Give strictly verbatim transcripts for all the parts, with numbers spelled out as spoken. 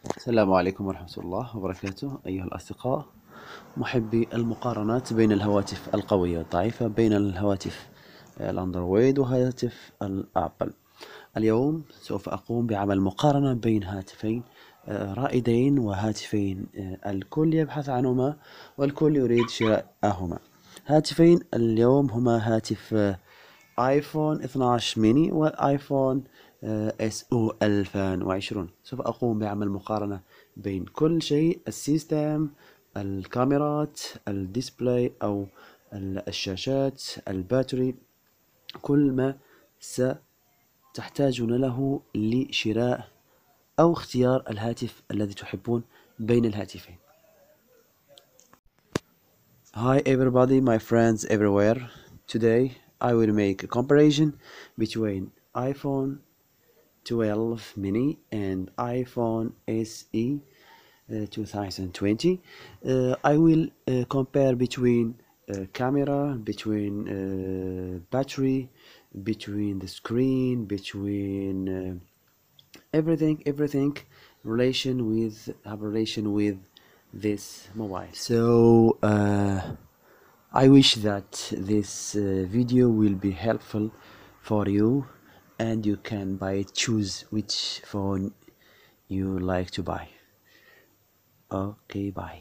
السلام عليكم ورحمة الله وبركاته أيها الأصدقاء محبي المقارنات بين الهواتف القوية والضعيفة، بين الهواتف الأندرويد وهاتف الأبل. اليوم سوف أقوم بعمل مقارنة بين هاتفين رائدين وهاتفين الكل يبحث عنهما والكل يريد شراءهما. هاتفين اليوم هما هاتف ايفون اثني عشر ميني والايفون اس او ألفين وعشرين. سوف أقوم بعمل مقارنة بين كل شيء: السيستم، الكاميرات، الديسبلاي أو الشاشات، الباتري، كل ما ستحتاجون له لشراء أو اختيار الهاتف الذي تحبون بين الهاتفين. Hi everybody, my friends everywhere. Today I will make a comparison between iPhone twelve mini and iPhone S E uh, twenty twenty. Uh, I will uh, compare between uh, camera, between uh, battery, between the screen, between uh, everything, everything relation with have relation with this mobile. So uh, I wish that this uh, video will be helpful for you and you can buy it, choose which phone you like to buy. Okay, bye.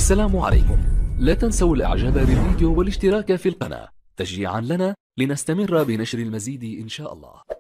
السلام عليكم. لا تنسوا الاعجاب بالفيديو والاشتراك في القناة تشجيعا لنا لنستمر بنشر المزيد إن شاء الله.